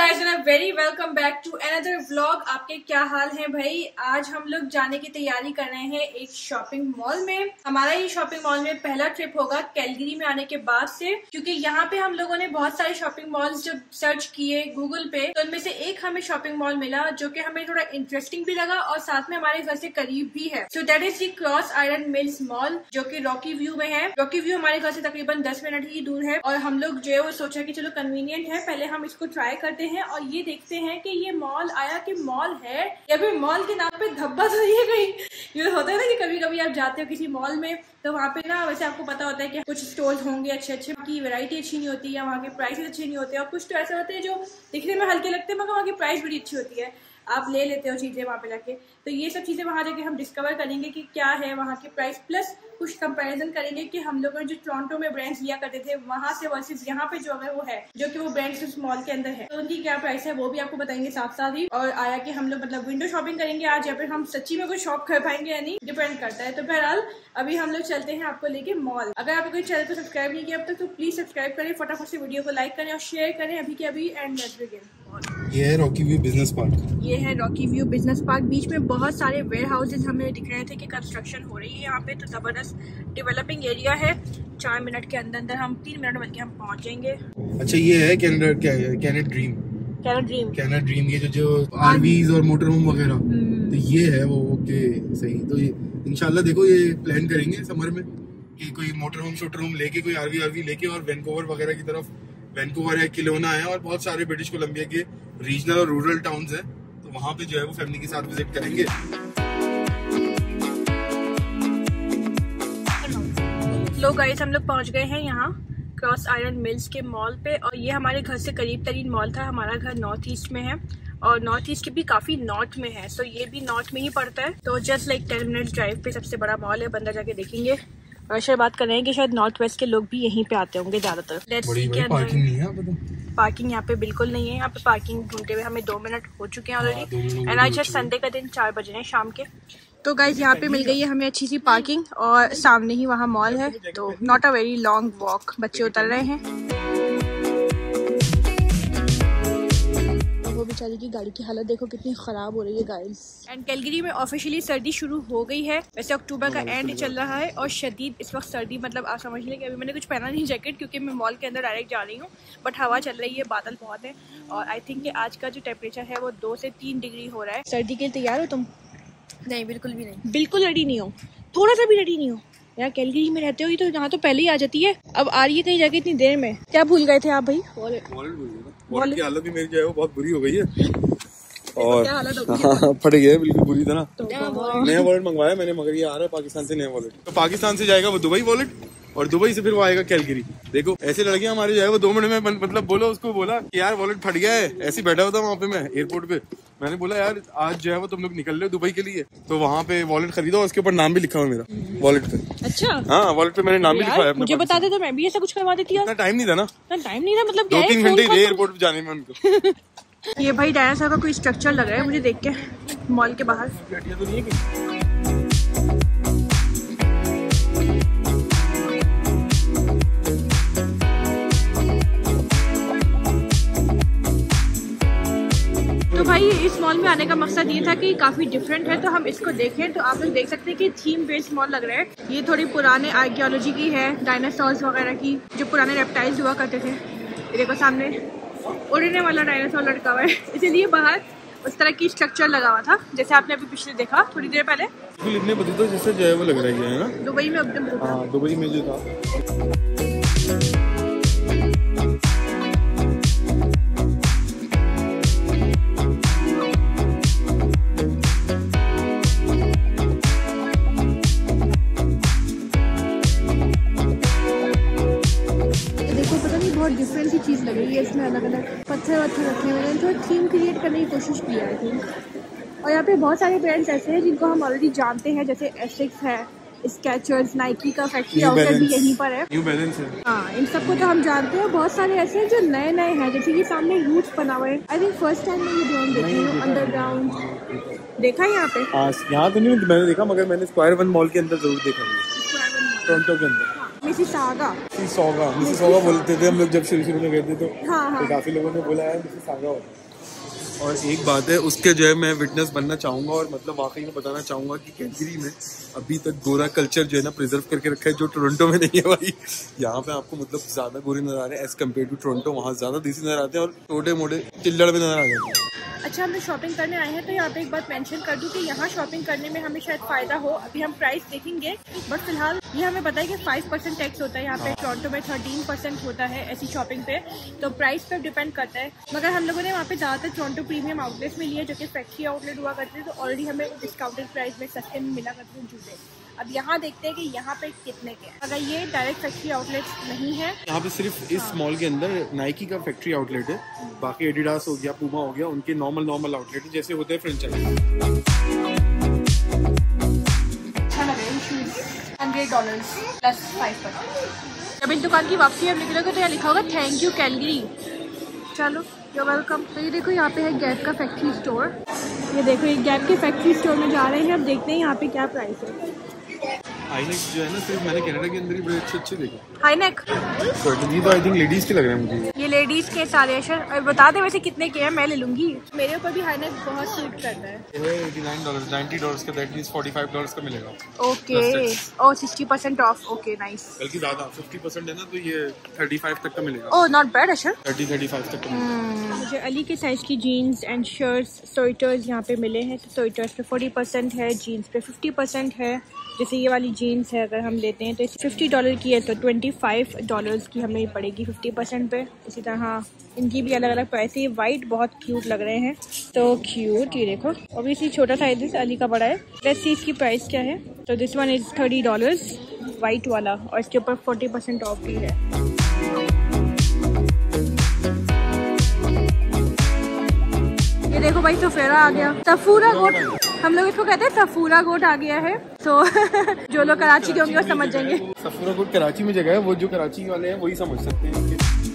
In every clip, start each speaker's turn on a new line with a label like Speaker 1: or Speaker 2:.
Speaker 1: guys and a very welcome back to another vlog। आपके क्या हाल है भाई? आज हम लोग जाने की तैयारी कर रहे हैं एक शॉपिंग मॉल में। हमारा ये शॉपिंग मॉल में पहला ट्रिप होगा कैलगरी में आने के बाद से, क्योंकि यहाँ पे हम लोगों ने बहुत सारे शॉपिंग मॉल्स जब सर्च किए गूगल पे तो उनमें से एक हमें शॉपिंग मॉल मिला जो कि हमें थोड़ा इंटरेस्टिंग भी लगा और साथ में हमारे घर से करीब भी है। So that is the Cross Iron Mills mall जो कि रॉकी व्यू में है। रॉकी व्यू हमारे घर से तकरीबन 10 मिनट ही दूर है और हम लोग जो है वो सोचा कि चलो कन्वीनियंट है, पहले हम इसको ट्राई करते हैं और ये देखते हैं कि ये मॉल आया कि मॉल है या फिर मॉल के नाम पे धब्बा तो नहीं है कहीं। ये होता है ना कि कभी कभी आप जाते हो किसी मॉल में तो वहाँ पे ना वैसे आपको पता होता है कि कुछ स्टोर्स होंगे अच्छे अच्छे की वैरायटी अच्छी नहीं होती या वहाँ के प्राइसेस अच्छे नहीं होते और कुछ तो ऐसे होते हैं जो दिखने में हल्के लगते हैं मगर वहाँ की प्राइस बड़ी अच्छी होती है, आप ले लेते हो चीजें वहाँ पे जाके। तो ये सब चीजें वहाँ जाके हम डिस्कवर करेंगे कि क्या है वहाँ की प्राइस, प्लस कुछ कंपैरिजन करेंगे कि हम लोगों ने जो टोरंटो में ब्रांड्स लिया करते थे वहाँ से वर्सेस यहाँ पे जो अगर वो है जो कि वो ब्रांड्स उस मॉल के अंदर है तो उनकी क्या प्राइस है वो भी आपको बताएंगे साथ साथ ही। और आया कि हम लोग मतलब विंडो शॉपिंग करेंगे आज या फिर हम सच्ची में कुछ शॉप कर पाएंगे या नहीं, डिपेंड करता है। तो बहरहाल अभी हम लोग चलते हैं आपको लेके मॉल। अगर आपने कोई चैनल को सब्सक्राइब नहीं किया अब तक तो प्लीज सब्सक्राइब करें, फटाफट से वीडियो को लाइक करें और शेयर करें अभी के अभी। And let's begin.
Speaker 2: ये है रॉकी व्यू बिजनेस पार्क।
Speaker 1: ये है रॉकी व्यू बिजनेस पार्क। बीच में बहुत सारे वेयर हाउसेज हमें दिख रहे थे कि कंस्ट्रक्शन हो रही है यहाँ पे, तो जबरदस्त डेवलपिंग एरिया है। 4 मिनट के अंदर अंदर हम 3 मिनट बल्कि हम पहुँच जाएंगे।
Speaker 2: अच्छा ये है कैनेडा ड्रीम ये जो आरवीज और मोटर होम वगैरह तो ये है वो। ओके सही। तो ये इंशाल्लाह देखो ये प्लान करेंगे समर में कि कोई मोटर होम लेके कोई आरवी लेके और वैंकूवर वगैरह की तरफ, वैंकूवर है, किलोना है और बहुत सारे ब्रिटिश कोलंबिया के रीजनल और रूरल टाउन्स हैं तो वहाँ पे जो है वो फैमिली के साथ विजिट करेंगे।
Speaker 1: लो गाइस हम लोग पहुँच गए हैं यहाँ क्रॉस आयरन मिल्स के मॉल पे और ये हमारे घर से करीब तरीन मॉल था। हमारा घर नॉर्थ ईस्ट में है और नॉर्थ ईस्ट के भी काफी नॉर्थ में है, सो ये भी नॉर्थ में ही पड़ता है। तो जस्ट लाइक 10 मिनट ड्राइव पे सबसे बड़ा मॉल है, बंदर जाके देखेंगे। और शायद बात कर रहे हैं कि शायद नॉर्थ वेस्ट के लोग भी यहीं पे आते होंगे ज्यादातर। पार्किंग यहाँ पे बिल्कुल नहीं है। यहाँ पे पार्किंग ढूंढते हुए हमें 2 मिनट हो चुके हैं ऑलरेडी। एंड आज संडे का दिन 4 बजे हैं शाम के। तो गाइज यहाँ पे मिल गई है हमें अच्छी सी पार्किंग और सामने ही वहाँ मॉल है, तो not a very long walk. बच्चे उतर रहे हैं। वो बेचारी की गाड़ी की हालत देखो कितनी खराब हो रही है गाइस। एंड कैलगरी में ऑफिशियली सर्दी शुरू हो गई है। वैसे अक्टूबर का एंड चल रहा है और शदीद इस वक्त सर्दी, मतलब आप समझ लें कि अभी मैंने कुछ पहना नहीं जैकेट क्योंकि मैं मॉल के अंदर डायरेक्ट जा रही हूँ, बट हवा चल रही है, बादल बहुत है और आई थिंक कि आज का जो टेम्परेचर है वो 2 से 3 डिग्री हो रहा है। सर्दी के लिए तैयार हो तुम? नहीं, बिल्कुल भी नहीं। बिल्कुल रेडी नहीं हो? थोड़ा सा भी रेडी नहीं हो? यार कैलगरी में रहते हो तो यहाँ तो पहले ही आ जाती है, अब आ रही है कहीं जाके इतनी देर में। क्या भूल गए थे आप भाई?
Speaker 2: वॉलेट की हालत भी मेरी जो है वो बहुत बुरी हो गई है और फट गया बिल्कुल बुरी तरह। नया वॉलेट मंगवाया मैंने मगर ये आ रहा है पाकिस्तान से नया वॉलेट। तो पाकिस्तान से जाएगा वो दुबई वॉलेट और दुबई से फिर वो आएगा कैलगरी। देखो ऐसे लड़के हमारे जो है वो 2 मिनट में मतलब बोलो उसको बोला कि यार वॉलेट फट गया है। ऐसे बैठा हुआ था वहाँ पे मैं एयरपोर्ट पे, मैंने बोला यार आज जो है वो तुम लोग निकल रहे हो दुबई के लिए तो वहाँ पे वॉलेट खरीदो, उसके ऊपर नाम भी लिखा हुआ मेरा वॉलेट पे। अच्छा हाँ, वॉलेट पे मैंने नाम भी लिखा है। मुझे बता दे तो मैं भी ऐसा कुछ करवा देती। इतना टाइम नहीं था ना, टाइम नहीं था मतलब 2-3 घंटे एयरपोर्ट पे जाने में उनको।
Speaker 1: ये भाई डायनासोर का कोई स्ट्रक्चर लग रहा है मुझे देख के मॉल के बाहर। तो भाई इस मॉल में आने का मकसद ये था कि काफ़ी डिफरेंट है तो हम इसको देखें। तो आप लोग देख सकते हैं कि थीम बेस्ड मॉल लग रहा है। ये थोड़ी पुराने आर्कियोलॉजी की है, डायनासोर्स वगैरह की, जो पुराने रेप्टाइल्स हुआ करते थे। ये देखो सामने उड़ने वाला डायनासोर लटका हुआ है, इसीलिए बाहर उस तरह की स्ट्रक्चर लगा हुआ था जैसे आपने अभी पिछले देखा थोड़ी देर पहले।
Speaker 2: इतने बजे तो जैसे जो है वो लग रहा है ना
Speaker 1: दुबई में एकदम।
Speaker 2: दुबई में जो था
Speaker 1: डिफरेंट सी चीज़ लग रही है इसमें, अलग अलग पत्थर रखे हुए हैं, थोड़ा थीम क्रिएट करने की कोशिश की है आई थिंक। और यहाँ पे बहुत सारे ब्रांड्स ऐसे हैं जिनको हम ऑलरेडी जानते हैं, जैसे एसिक्स है, स्केचर्स, नाइकी का फैक्ट्री आउटलेट भी यहीं पर है,
Speaker 2: न्यू बैलेंस है।
Speaker 1: हाँ इन सबको तो हम जानते हैं। बहुत सारे ऐसे हैं जो नए नए हैं, जैसे कि सामने रूट्स बना हुआ है। आई थिंक फर्स्ट टाइम मैं ये ब्रांड देखी हूँ। अंडरग्राउंड देखा है यहाँ पे?
Speaker 2: यहाँ तो नहीं मैंने देखा मगर मैंने स्क्वायर वन मॉल के अंदर जरूर देखा है, टोरंटो के अंदर।
Speaker 1: मिसिसागा
Speaker 2: मिसेस सोगा बोलते थे हम लोग जब शुरू में गए थे तो,
Speaker 1: हाँ।
Speaker 2: तो काफी लोगों ने बोला है मिसेस सागा होता है। और एक बात है उसके जो है मैं विटनेस बनना चाहूंगा और मतलब वाकई में बताना चाहूंगा कि कैलगरी में अभी तक गोरा कल्चर जो है ना प्रिजर्व करके रखा है, जो टोरंटो में नहीं है भाई। यहाँ पे आपको मतलब ज्यादा गोरे नजर आ रहे हैं एज कम्पेयर टू टोरंटो। वहाँ ज्यादा देसी नजर आते हैं और छोटे मोटे चिल्लड़ में नजर आ जाते हैं।
Speaker 1: अच्छा, हम लोग शॉपिंग करने आए हैं तो यहाँ पे एक बात मेंशन कर दूं कि यहाँ शॉपिंग करने में हमें शायद फायदा हो। अभी हम प्राइस देखेंगे, बट फिलहाल ये हमें पता है कि 5% टैक्स होता है यहाँ पे। टोरंटो में 13% होता है ऐसी शॉपिंग पे, तो प्राइस पे डिपेंड करता है। मगर हम लोगों ने वहाँ पे ज़्यादातर टोरंटो प्रीमियम आउटलेट्स में लिया जो कि फैक्ट्री आउटलेट हुआ करते थे, तो ऑलरेडी हमें डिस्काउंटेड प्राइस में सस्ते में मिला करते हैं जूते। अब यहाँ देखते हैं कि यहाँ पे कितने के हैं। अगर ये डायरेक्ट फैक्ट्री आउटलेट नहीं है, यहाँ
Speaker 2: पे सिर्फ इस मॉल के अंदर नाइकी का फैक्ट्री आउटलेट है, बाकी एडिडास हो गया, पूमा हो गया, उनके नॉर्मल आउटलेट है जैसे होते हैं फ्रेंचाइज।
Speaker 1: $100 प्लस 5%। जब इस दुकान की वापसी हम निकलोगे तो यहाँ लिखा होगा थैंक यू कैलगरी। चलो, यू वेलकम। तो ये देखो यहाँ पे है गैप का फैक्ट्री स्टोर। ये देखो ये गैप के फैक्ट्री स्टोर में जा रहे हैं। अब देखते हैं यहाँ पे क्या प्राइस है।
Speaker 2: हाईनेक जो है ना सिर्फ मैंने कनाडा के अंदर ही बड़े अच्छे देखे।
Speaker 1: हाईनेक
Speaker 2: ये तो आई थिंक लेडीज के लग रहे हैं मुझे।
Speaker 1: ये लेडीज के सारे शर्ट बता दे वैसे कितने के हैं, मैं ले लूंगी। मेरे ऊपर भी हाईनेक बहुत सूट करता है।
Speaker 2: $89 $90 का, दैट मींस $45 का मिलेगा।
Speaker 1: ओके, और 60% ऑफ। Okay nice.
Speaker 2: बल्कि ज्यादा 50% है ना, तो ये 35 तक का मिलेगा।
Speaker 1: ओह नॉट बैड अशर।
Speaker 2: 30-35 तक का मिलेगा।
Speaker 1: मुझे अली के साइज की जीन्स एंड शर्ट्स, स्वेटर्स यहाँ पे मिले हैं। तो स्वेटर्स पे 40% है, जीन्स पे 50% है। जैसे ये वाली जीन्स है अगर हम लेते हैं तो $50 की है तो $25 की हमें पड़ेगी 50% पे। इसी तरह इनकी भी अलग अलग प्राइस है। ये वाइट बहुत क्यूट लग रहे हैं, तो क्यूट। ये देखो ऑब्वियसली छोटा साइज है, अली का बड़ा है। लेट्स सी इसकी प्राइस क्या है। तो दिस वन इज $30 वाइट वाला, और इसके ऊपर 40% ऑफ भी है। ये देखो भाई सफेरा आ गया, तफूरा गोट हम लोग इसको कहते हैं। तफूरा गोट आ गया है, तो जो लोग कराची के होंगे वो समझ जाएंगे।
Speaker 2: सफूरा गोट कराची में जगह है, वो जो कराची वाले हैं वही समझ सकते हैं।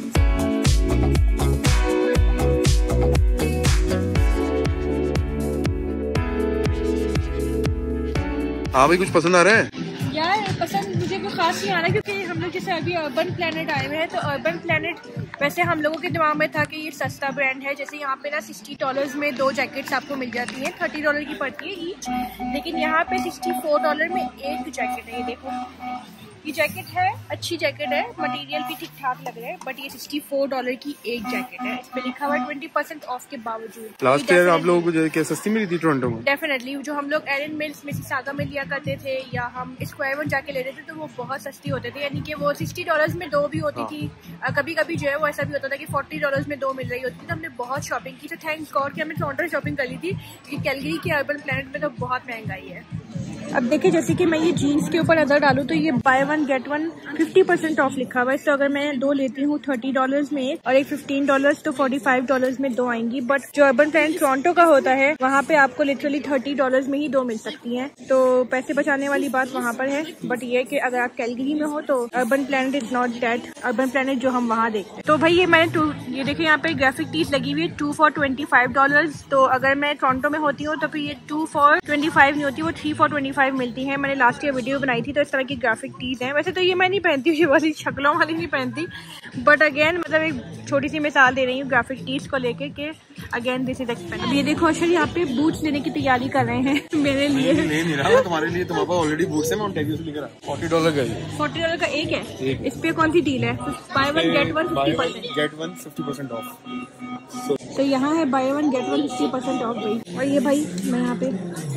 Speaker 2: हाँ भाई, कुछ पसंद आ रहा है
Speaker 1: यार? पसंद मुझे कोई खास नहीं आ रहा, क्योंकि हम लोग जैसे अभी अर्बन प्लैनेट आए हुए हैं, तो अर्बन प्लैनेट वैसे हम लोगों के दिमाग में था कि ये सस्ता ब्रांड है। जैसे यहाँ पे ना $60 में 2 जैकेट्स आपको मिल जाती हैं, $30 की पड़ती है ईच। लेकिन यहाँ पे $64 में एक जैकेट है। ये देखो ये जैकेट है, अच्छी जैकेट है, मटेरियल भी ठीक ठाक लग रहा है, बट ये $64 की एक जैकेट है। इस पे लिखा हुआ है 20% ऑफ के बावजूद।
Speaker 2: लास्ट ईयर आप लोगों को जो क्या सस्ती मिली थी टोरंटो में?
Speaker 1: डेफिनेटली, जो हम लोग एरन मिल्स मिसिसागा में लिया करते थे या हम स्क्वायर वन जाके लेते थे, तो वो बहुत सस्ती होते थे। यानी कि वो $60 में 2 भी होती थी। कभी कभी जो है वो ऐसा भी होता था कि $40 में 2 मिल रही होती थी। तो हमने बहुत शॉपिंग की। तो थैंक गॉड कि हमने टोरंटो शॉपिंग कर ली थी, क्योंकि कैलगरी के अर्बन प्लैनेट में तो बहुत महंगाई है। अब देखिए जैसे कि मैं ये जीन्स के ऊपर नजर डालूं तो ये buy one get one 50% off लिखा हुआ है। तो अगर मैं 2 लेती हूँ $30 में और एक $15 तो $45 में 2 आएंगी। बट जो अर्बन प्लैनेट टोरंटो का होता है वहाँ पे आपको लिटरली $30 में ही 2 मिल सकती हैं। तो पैसे बचाने वाली बात वहाँ पर है। बट ये कि अगर आप कैलगरी में हो तो Urban Planet is not that Urban Planet जो हम वहाँ देखते हैं। तो भाई ये मैंने ये देखिए यहाँ पे ग्राफिक टीज लगी हुई है 2 for $25। तो अगर मैं टोरंटो में होती हूँ तो फिर ये 2 for $25 नहीं होती, वो 3 for $25 मिलती है। मैंने लास्ट ईयर वीडियो बनाई थी, तो इस तरह की ग्राफिक टीज हैं। वैसे तो ये मैं नहीं पहनती, ये वाली शक्लों वाली नहीं पहनती, बट अगेन मतलब एक छोटी सी मिसाल दे रही हूँ ग्राफिक टीज को लेके कि अगेन दिस इज एक्सपेंसिव। अब ये देखो अशर यहाँ पे बूट्स लेने की तैयारी कर रहे हैं मेरे लिए।
Speaker 2: नहीं रहा तुम्हारे लिए, तुम्हारे पास ऑलरेडी बूट्स हैं। मैं ओंटारियो से लेकर आया। $40 का है। $40
Speaker 1: का एक है। इस पे कौन सी डील है? Buy one get one 50%
Speaker 2: off.
Speaker 1: तो यहाँ है buy one get one 50% off भाई। और ये भाई मैं यहाँ पे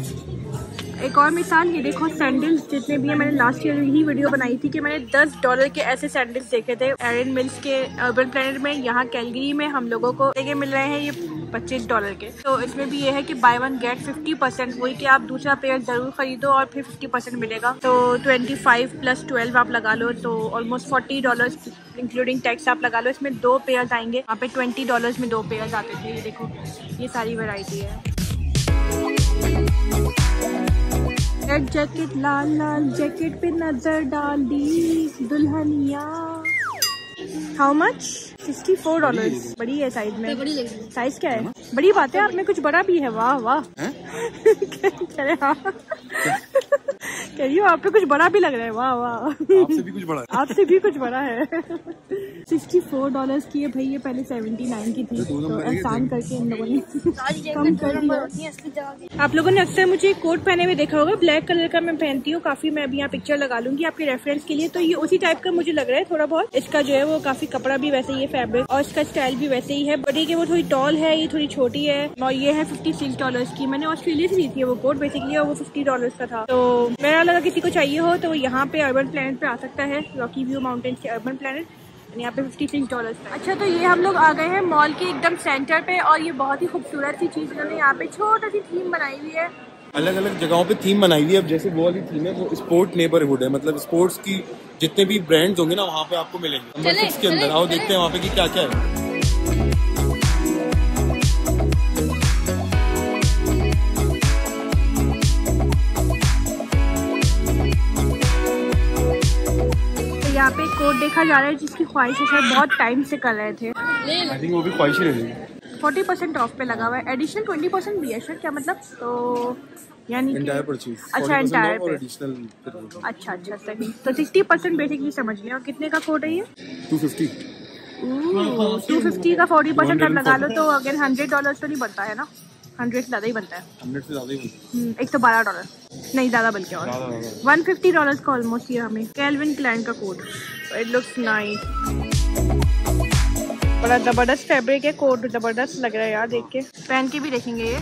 Speaker 1: एक और मिसाल, ये देखो सैंडल्स जितने भी हैं, मैंने लास्ट ईयर ही वीडियो बनाई थी कि मैंने $10 के ऐसे सैंडल्स देखे थे एरन मिल्स के अर्बन प्लैनेट में। यहाँ कैलगरी में हम लोगों को देखे मिल रहे हैं ये $25 के। तो इसमें भी ये है कि बाय वन गेट 50%, वही कि आप दूसरा पेयर जरूर खरीदो और फिर 50% मिलेगा। तो 25 + 12 आप लगा लो तो ऑलमोस्ट $40 इंक्लूडिंग टैक्स आप लगा लो। इसमें 2 पेयर्स आएंगे, वहाँ पे $20 में 2 पेयर्स आते थे। ये देखो ये सारी वैरायटी है। रेड जैकेट लाल लाल जैकेट पे नजर डाल दी दुल्हनिया। How much? $64। बड़ी है साइज में। बड़ी साइज क्या है? बड़ी बात है, आप में कुछ बड़ा भी है। वाह वाह। कह रही हो आप पे कुछ बड़ा भी लग रहा है। वाह वाह,
Speaker 2: आपसे भी कुछ बड़ा है।
Speaker 1: आपसे भी कुछ बड़ा है। $64 की है भाई, ये पहले 79 की थी, तो आसान करके इन लोगों ने कम कर दिया। आप लोगों ने अक्सर मुझे कोट पहने हुए देखा होगा, ब्लैक कलर का मैं पहनती हूँ काफी। मैं अभी यहाँ पिक्चर लगा लूंगी आपके रेफरेंस के लिए। तो ये उसी टाइप का मुझे लग रहा है थोड़ा बहुत। इसका जो है वो काफी कपड़ा भी वैसे ही है, फैब्रिक, और इसका स्टाइल भी वैसे ही है। बट ये वो थोड़ी टॉल है, ये थोड़ी छोटी है। और ये है $56 की। मैंने ऑस्ट्रेलिया से ली थी वो कोट बेसिकली, और वो $50 का था। तो मेरा लगा किसी को चाहिए हो तो यहाँ पे अर्बन प्लैनेट पे आ सकता है, रॉकी व्यू माउंटेन्स के अर्बन प्लैनेट। यहाँ पे $56 है। अच्छा, तो ये हम लोग आ गए हैं मॉल के एकदम सेंटर पे, और ये बहुत ही खूबसूरत सी चीज इन्होंने यहाँ पे छोटा सी थीम बनाई हुई है।
Speaker 2: अलग अलग जगहों पे थीम बनाई हुई है। अब जैसे वो वाली थीम है वो स्पोर्ट नेबरहुड है, मतलब स्पोर्ट्स की जितने भी ब्रांड्स होंगे ना वहाँ पे आपको मिलेंगे। नंबर 6 के अंदर आओ, देखते हैं वहाँ पे की क्या क्या है।
Speaker 1: यहाँ पे एक कोट देखा जा रहा है जिसकी ख्वाहिश है, बहुत टाइम से कर रहे थे।
Speaker 2: आई थिंक वो भी ख्वाहिश ही रहेगी।
Speaker 1: 40% ऑफ पे लगा हुआ है, एडिशनल 20% भी है सर, क्या मतलब? तो यानी
Speaker 2: एंटायर परचेज।
Speaker 1: अच्छा, एंटायर पे।
Speaker 2: एडिशनल।
Speaker 1: अच्छा सही। तो 60% बेसिकली समझ गए। और कितने का कोट है ये?
Speaker 2: 250।
Speaker 1: 250 का 40% आप लगा लो तो अगर $100 तो नहीं बनता है ना? 100 से ज्यादा ही बनता है।
Speaker 2: 100 से ज्यादा ही बनता है।
Speaker 1: एक तो $12 नहीं, ज्यादा बल्कि और $150 का ऑलमोस्ट ये हमें। कैल्विन क्लाइन का कोट, इट लुक्स नाइस। बड़ा जबरदस्त फैब्रिक है, कोट जबरदस्त लग रहा है यार, देख के पहन के भी देखेंगे ये।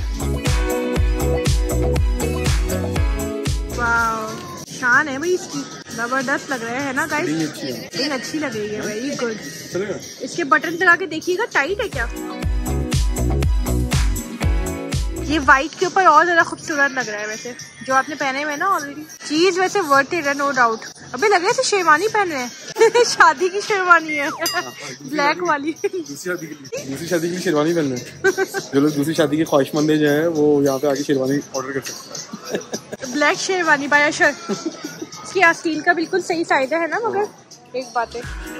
Speaker 1: वाव, शान है भाई इसकी, जबरदस्त लग रहा है ना गाइस? अच्छी लग रही है, वेरी गुड। इसके बटन लगा के देखिएगा, टाइट है क्या? ये व्हाइट के ऊपर और ज्यादा खूबसूरत लग रहा है वैसे, जो आपने पहने हुए ना ऑलरेडी। चीज वैसे वर्थ इट है, नो डाउट। अबे लग रहा है शेरवानी पहन रहे हैं। शादी की शेरवानी है, ब्लैक वाली।
Speaker 2: दूसरी शादी के लिए शेरवानी पहन रहे हैं। जो लोग दूसरी शादी के ख्वाहिशमंद जो है वो यहाँ पे आके शेरवानी ऑर्डर कर सकते हैं।
Speaker 1: Black sherwani by Usher. इसकी आस्तीन का बिल्कुल सही साइज है ना, मगर एक बात है।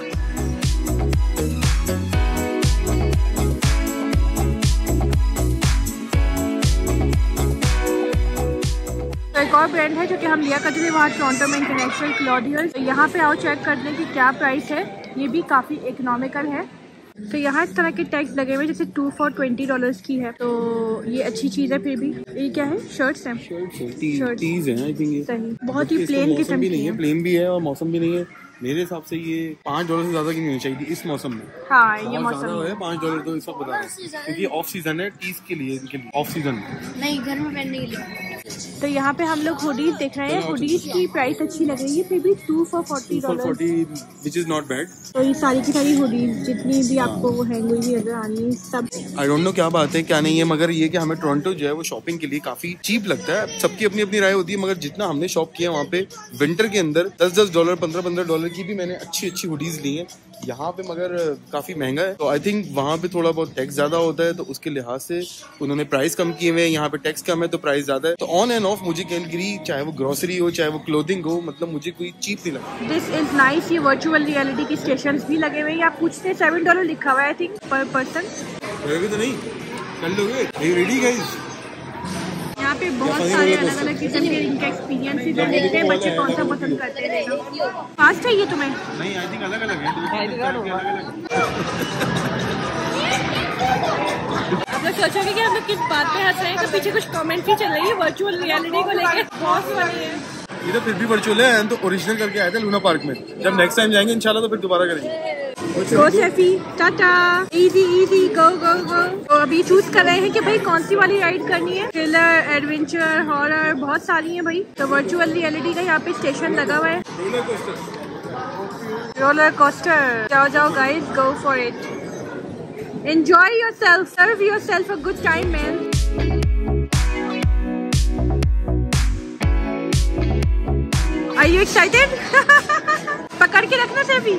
Speaker 1: एक और ब्रांड है जो कि हम लिया करते थे वहाँ टोरंटो में, इंटरनेशनल क्लॉथियर। तो यहाँ पे आओ चेक कर लें कि क्या प्राइस है। ये भी काफ़ी इकोनॉमिकल है। तो यहाँ इस तरह के टैग्स लगे हुए, जैसे 2 for $20 की है, तो ये अच्छी चीज़ है। फिर भी ये क्या है? शर्ट्स हैं,
Speaker 2: शर्ट्स हैं आई थिंक।
Speaker 1: सही, बहुत ही प्लेन किस्म की है।
Speaker 2: प्लेन भी है और मौसम भी नहीं है। मेरे हिसाब से ये $5 से ज्यादा की नहीं चाहिए इस मौसम में।
Speaker 1: हाँ, ये मौसम है।
Speaker 2: $5 तो इस वक्त बता रहे हैं, क्योंकि ऑफ सीजन है टीज के लिए, इनके लिए ऑफ सीजन
Speaker 1: नहीं, घर में पहनने के लिए। तो यहाँ पे हम लोग हुडीज देख रहे हैं। हुडीज की प्राइस अच्छी लग रही है, फिर भी 2 for $40,
Speaker 2: which is not bad।
Speaker 1: तो ये सारी की सारी हुडीज जितनी भी आपको वो हैंग हुई नजर आ रही है सब।
Speaker 2: आई डोंट नो क्या बात है क्या नहीं है, मगर ये कि हमें टोरंटो जो है वो शॉपिंग के लिए काफी चीप लगता है। सबकी अपनी अपनी राय होती है, मगर जितना हमने शॉप किया वहाँ पे विंटर के अंदर $10 $15 की भी मैंने अच्छी हुडीज ली है। यहाँ पे मगर काफी महंगा है, तो आई थिंक वहाँ पे थोड़ा बहुत टैक्स ज्यादा होता है, तो उसके लिहाज से उन्होंने प्राइस कम किए हुए हैं। यहाँ पे टैक्स कम है तो प्राइस ज्यादा है। तो ऑन एंड ऑफ मुझे कैलगरी, चाहे वो ग्रोसरी हो चाहे वो क्लोथिंग हो, मतलब मुझे कोई चीप नहीं लगा।
Speaker 1: This is nice. ये वर्चुअल रियलिटी की स्टेशंस भी लगे हुए हैं। आप पूछते हैं $7 लिखा हुआ है आई थिंक पर पर्सन।
Speaker 2: तो नहीं कर लोगे? Ready guys?
Speaker 1: यहाँ पे बहुत सारे अलग अलग किस्म के इनके एक्सपीरियंसेस हैं। देखते हैं बच्चे कौन सा पसंद करते हैं। फास्ट है ये तुम्हें?
Speaker 2: नहीं, आई थिंक अलग अलग है।
Speaker 1: आप लोग सोचोगे कि हम लोग किस बात पे हंस रहे हैं, तो पीछे कुछ कमेंट भी चल रही है वर्चुअल रियलिटी को लेकर, बहुत फनी है।
Speaker 2: ये तो फिर भी वर्चुअल है, तो ओरिजिनल करके आए थे लूना पार्क में। जब नेक्स्ट टाइम जाएंगे इंशाल्लाह तो फिर दोबारा करेंगे।
Speaker 1: गो सेफी, टाटा, इजी गो गो गो। तो अभी चूज कर रहे हैं कि भाई कौन सी वाली राइड करनी है। थ्रिलर, एडवेंचर, हॉरर, बहुत सारी हैं भाई। तो वर्चुअल रियलिटी का यहाँ पे स्टेशन लगा हुआ है। रोलर कोस्टर, जाओ guys, go for it. Enjoy yourself, serve yourself a good time, man. Are you excited? पकड़ के रखना सेफी।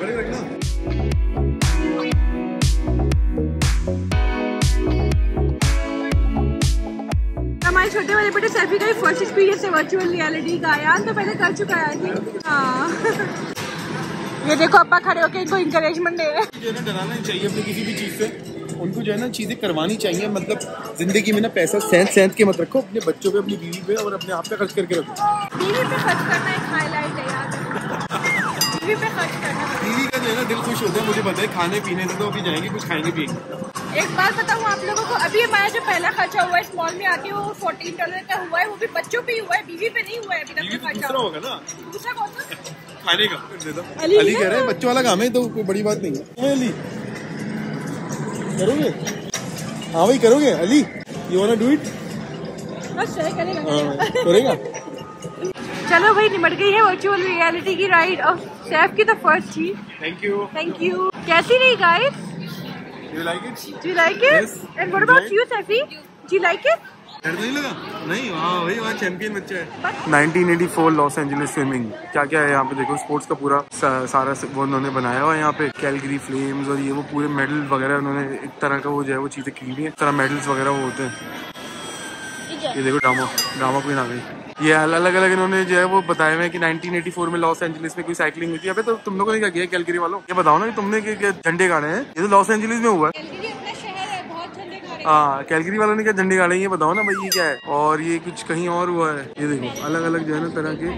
Speaker 1: हमारे छोटे वाले बेटे सेफी का फर्स्ट एक्सपीरियंस है वर्चुअल रियलिटी का। यार तो पहले कर चुका है आई थिंक। हाँ ये देखो अपा खड़े होके इनको इंकरेजमेंट दे रहे हैं।
Speaker 2: डराना नहीं चाहिए अपनी किसी भी चीज से। उनको जो है ना चीजें करवानी चाहिए, मतलब जिंदगी में ना पैसा सेंध के मत रखो, अपने बच्चों पे, अपनी बीवी पे और अपने आप पे खर्च करके रखो।
Speaker 1: बीवी पे खर्च करना एक हाईलाइट है यार, बीवी पे खर्च करना।
Speaker 2: बीवी का जो है ना दिल खुश होता है, मुझे पता है। खाने पीने से तो अभी जाएंगे, कुछ खाएंगे पिएंगे।
Speaker 1: एक बात बताऊँ आप लोगों को, अभी हमारा जो पहला खर्चा हुआ है इस मॉल में आके, वो $14 का हुआ है, वो भी बच्चों पे ही हुआ है, बीवी पे नहीं हुआ है अभी तक।
Speaker 2: दूसरा होगा ना,
Speaker 1: दूसरा कौन सा?
Speaker 2: खाने का। अली कह रहे हैं बच्चों वाला काम है, तो कोई बड़ी बात नहीं है। अली करोगे? हाँ भाई करोगे Ali, you want to do it?
Speaker 1: बस करेगा।
Speaker 2: करेगा।
Speaker 1: चलो भाई, निमट गई है वर्चुअल रियलिटी की राइड और सैफ की तो फर्स्ट थी।
Speaker 2: Thank you.
Speaker 1: Thank you. कैसी रही guys?
Speaker 2: Do you like it?
Speaker 1: Do you like it?
Speaker 2: Yes.
Speaker 1: And what about you, Safi? Do you like it?
Speaker 2: डर नहीं लगा? नहीं, हाँ भाई वहाँ चैंपियन बच्चा है। 1984 लॉस एंजलिस स्विमिंग, क्या क्या है यहाँ पे देखो, स्पोर्ट्स का पूरा सारा वो उन्होंने बनाया हुआ है यहाँ पे। कैलगरी फ्लेम्स और ये वो पूरे मेडल वगैरह उन्होंने एक तरह का वो जो है वो चीजें की हुई है, तरह मेडल्स वगैरह वो होते हैं। ये देखो ड्रामा क्वीन आ गई। ये अलग अलग इन्होंने जो है वो बताया हुआ है कि 1984 में लॉस एंजलिस में कोई साइकिलिंग हुई थी। अबे तो तुम लोगों ने क्या किया कैलगरी वालों, ये बताओ ना कि तुमने झंडे गाड़े हैं, ये तो लॉस एंजलिस में हुआ है। हाँ, कैलगरी वालों ने क्या झंडे गाड़े, ये बताओ ना भाई ये क्या है। और ये कुछ कहीं और हुआ है, ये देखो अलग अलग जो है ना तरह के।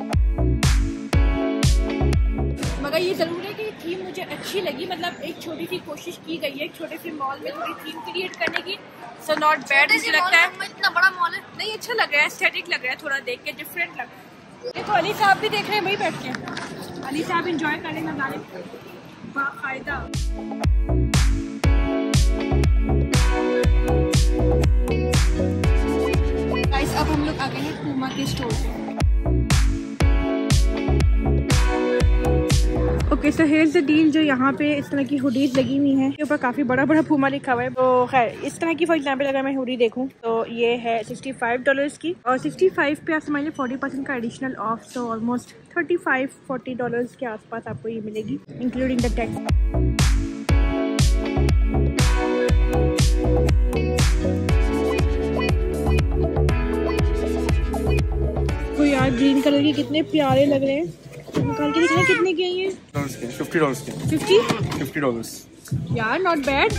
Speaker 1: मगर ये जरूर है कि थीम मुझे अच्छी लगी, मतलब एक छोटी सी कोशिश की गई है एक छोटे से मॉल में थोड़ी थीम क्रिएट करने की। सो नॉट बैड मुझे लगता है। इतना बड़ा मॉल है, नहीं अच्छा लग रहा है, एस्थेटिक लग रहा है, थोड़ा देख के डिफरेंट लग रहा है। देखो अली साहब भी देख रहे हैं भाई बैठ के, अली साहब एंजॉय कर रहे हैं नज़ारे बाकायदा। गाइस अब हम लोग आ गए हैं पूमा के स्टोर पे। Okay so here's the deal, जो यहाँ पे इस तरह की हुडीज लगी हुई हैं, के ऊपर काफी बड़ा बड़ा पूमा लिखा हुआ है। तो खैर इस तरह की फॉर एग्जाम्पल अगर मैं हुडी देखूँ तो ये है $65 की, और 65 पे आप समझ लें 40% का एडिशनल ऑफ, सो ऑलमोस्ट $35-40 के आसपास आपको ये मिलेगी इंक्लूडिंग द टैक्स। तो यार ग्रीन कलर के कितने प्यारे लग रहे हैं, निकाल के दिखाएं कितने की है ये?
Speaker 2: $50 के। 50
Speaker 1: यार नॉट बैड।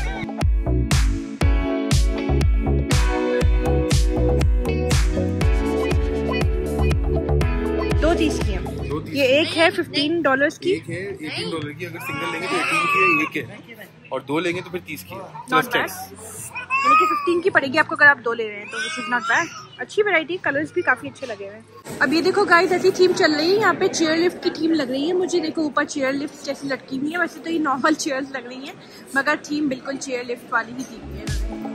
Speaker 1: दो चीज की है ये, एक है $15 की,
Speaker 2: एक है $18 की। अगर सिंगल लेंगे तो 18 की है, एक है, और दो लेंगे तो फिर 30 की है।
Speaker 1: नॉट बैड, यानी कि 15 की पड़ेगी आपको अगर आप दो ले रहे हैं तो, विच इज नॉट बैड। अच्छी वैरायटी, कलर्स भी काफी अच्छे लगे हुए हैं। अब ये देखो गाइस, ऐसी थीम चल रही है यहाँ पे, चेयर लिफ्ट की थीम लग रही है मुझे। देखो ऊपर चेयर लिफ्ट जैसी लटकी हुई है, वैसे तो ये नॉर्मल चेयर्स लग रही हैं मगर थीम बिल्कुल चेयर लिफ्ट वाली ही थीम है।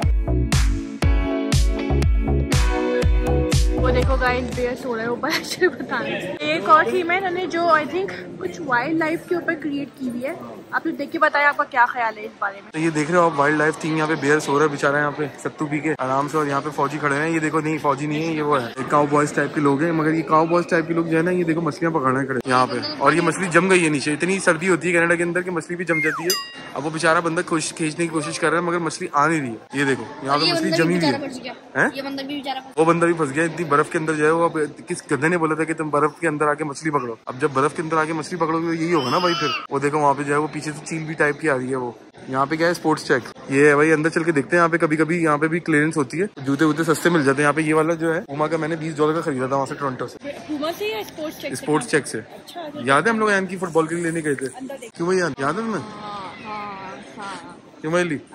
Speaker 1: वो देखो गाइस बेयर्स हो रहा है ऊपर, अच्छे बताने। एक और थीम है इन्होंने जो आई थिंक कुछ वाइल्ड लाइफ के ऊपर क्रिएट की हुई है। आप लोग देख के बताएं आपका क्या ख्याल है इस बारे में।
Speaker 2: तो ये देख रहे हो आप वाइल्ड लाइफ थीम, यहाँ पे बेयर सो रहा है बेचारा, यहाँ पे सत्तू पी के आराम से, और यहाँ पे फौजी खड़े हैं। ये देखो नहीं फौजी नहीं है, ये वो है काउ बॉयज टाइप के लोग हैं, मगर ये काउ बॉयज टाइप के लोग जो है ना, ये देखो मछलियाँ पकड़ने खड़े यहाँ पे, और ये मछली जम गई है नीचे। इतनी सर्दी होती है कनाडा के अंदर कि मछली भी जम जाती है। अब वो बेचारा बंदा खींचने की कोशिश कर रहा है मगर मछली आ नहीं रही है। ये देखो यहाँ पे मछली जमी हुई है, वो बंदा भी फंस गया इतनी बर्फ के अंदर जो है वो। किस गधे ने बोला था कि तुम बर्फ के अंदर आके मछली पकड़ो, अब जब बर्फ के अंदर आके मछली पकड़ोगे तो यही होगा ना भाई। फिर वो देखो वहाँ पे जो है वो पीछे से चील भी टाइप की आ रही है वो। यहाँ पे क्या है स्पोर्ट्स चेक, ये है भाई अंदर चल के देखते हैं। यहाँ पे कभी कभी यहाँ पे भी क्लियरेंस होती है, जूते वूते सस्ते मिल जाते हैं यहाँ पे। ये वाला जो है पूमा का मैंने $20 का खरीदा था वहाँ से, टोरंटो से।
Speaker 1: पूमा से या स्पोर्ट्स चेक से? अच्छा,
Speaker 2: याद है हम लोग यान की फुटबॉल के लिए लेने गए थे, क्यों भाई याद है तुम्हें? क्यों भाई ली?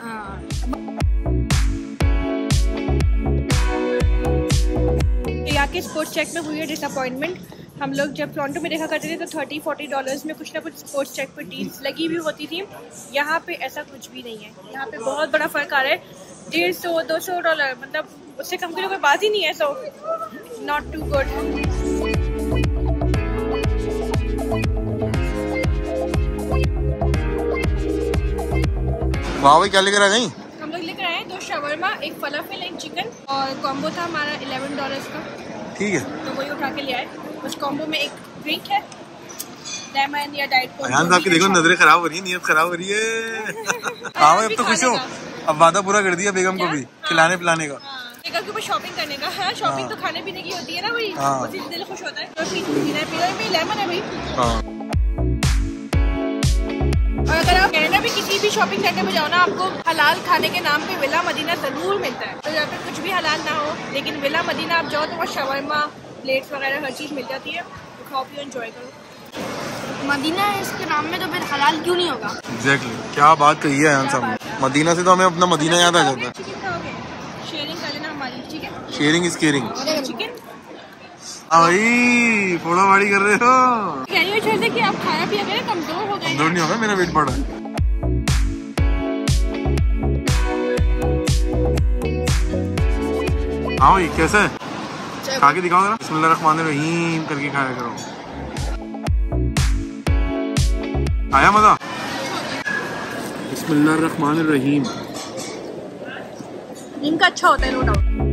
Speaker 1: यहाँ के स्पोर्ट्स चेक में हुई है डिसअपॉइंटमेंट। हम लोग जब टोरंटो में देखा करते थे तो $30-40 में कुछ ना कुछ स्पोर्ट्स चेक पर डील्स लगी हुई होती थी। यहाँ पे ऐसा कुछ भी नहीं है, यहाँ पे बहुत बड़ा फर्क आ रहा है। $150-200 मतलब उससे कम की कोई बात ही नहीं है। So not too good.
Speaker 2: वाह भाई क्या लेकर आ गई?
Speaker 1: हम लोग लेकर आए 2 शवरमा, एक फलाफल, एक चिकन, और कॉम्बो था हमारा $11 का।
Speaker 2: ठीक है,
Speaker 1: तो वही उठा के ले आए। उस कॉम्बो में एक ड्रिंक है, लेमन या डाइट कोक।
Speaker 2: अयान साहब की देखो नजरें खराब हो रही है, नीयत खराब हो रही है। हाँ अब तो खुश हो, अब वादा पूरा कर दिया बेगम को भी खिलाने पिलाने का।
Speaker 1: बेगम के ऊपर शॉपिंग करने का है। शॉपिंग तो खाने पीने की होती है ना भाई, उसी से दिल खुश होता है। तो लेमन है भाई। और अगर आप कनाडा में किसी भी शॉपिंग सेंटर में जाओ ना, आपको हलाल खाने के नाम पे विला मदीना जरूर मिलता है। तो यहाँ पे कुछ भी हलाल ना हो, लेकिन विला मदीना आप जाओ तो वहाँ शवरमा, प्लेट्स वगैरह हर चीज़ मिल जाती है। तो खाओ पियो एंजॉय करो।
Speaker 3: मदीना है इसके नाम में, तो फिर हलाल क्यों नहीं होगा?
Speaker 2: एग्जैक्टली, क्या बात कही है यहाँ सब। मदीना से तो हमें अपना मदीना याद आ जाता है।
Speaker 1: चिकन खाओगे? शेयरिंग कर लेना हमारी, ठीक है?
Speaker 2: Sharing is caring.
Speaker 1: चिकन
Speaker 2: भाई फोड़ा वाड़ी कर रहे हो।
Speaker 1: कह रही हो छोटे कि आप खाया पिया करें, कमजोर हो गए।
Speaker 2: कमजोर नहीं होगा, मेरा वेट बढ़ा है। हाँ भाई कैसा है, खा के दिखाओ जरा। बिस्मिल्लाहिर्रहमानिर्रहीम करके खाया करो। आया मजा? बिस्मिल्लाहिर्रहमानिर्रहीम।
Speaker 1: इनका अच्छा होता है नो डाउट।